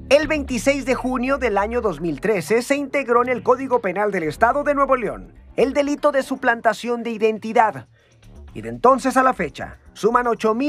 El 26 de junio del año 2013 se integró en el Código Penal del Estado de Nuevo León el delito de suplantación de identidad. Y de entonces a la fecha, suman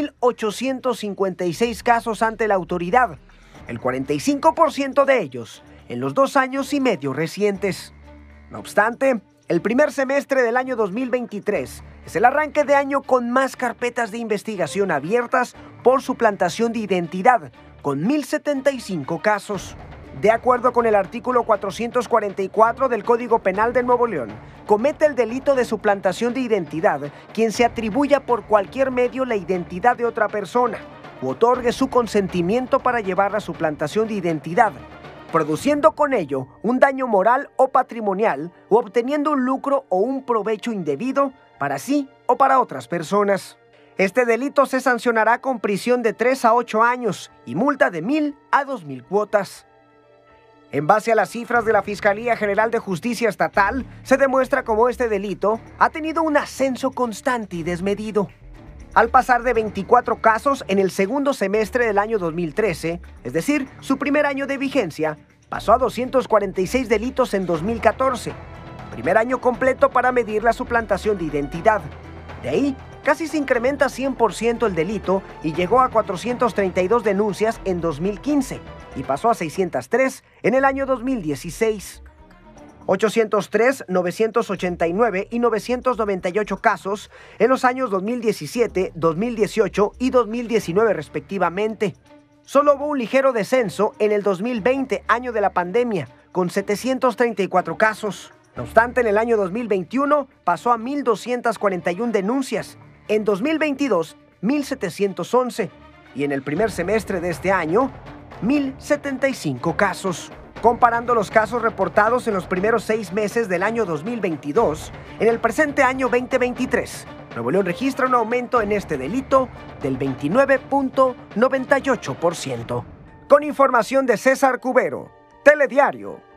8.856 casos ante la autoridad, el 45% de ellos en los 2 años y medio recientes. No obstante, el primer semestre del año 2023 es el arranque de año con más carpetas de investigación abiertas por suplantación de identidad, con 1.075 casos. De acuerdo con el artículo 444 del Código Penal de Nuevo León, comete el delito de suplantación de identidad quien se atribuya por cualquier medio la identidad de otra persona u otorgue su consentimiento para llevar la suplantación de identidad, produciendo con ello un daño moral o patrimonial o obteniendo un lucro o un provecho indebido para sí o para otras personas. Este delito se sancionará con prisión de 3 a 8 años y multa de 1.000 a 2.000 cuotas. En base a las cifras de la Fiscalía General de Justicia Estatal, se demuestra cómo este delito ha tenido un ascenso constante y desmedido. Al pasar de 24 casos en el segundo semestre del año 2013, es decir, su primer año de vigencia, pasó a 246 delitos en 2014, primer año completo para medir la suplantación de identidad. De ahí, casi se incrementa 100% el delito y llegó a 432 denuncias en 2015 y pasó a 603 en el año 2016. 803, 989 y 998 casos en los años 2017, 2018 y 2019 respectivamente. Solo hubo un ligero descenso en el 2020, año de la pandemia, con 734 casos. No obstante, en el año 2021 pasó a 1.241 denuncias, en 2022 1.711 y en el primer semestre de este año 1.075 casos. Comparando los casos reportados en los primeros 6 meses del año 2022, en el presente año 2023, Nuevo León registra un aumento en este delito del 29.98%. Con información de César Cubero, Telediario.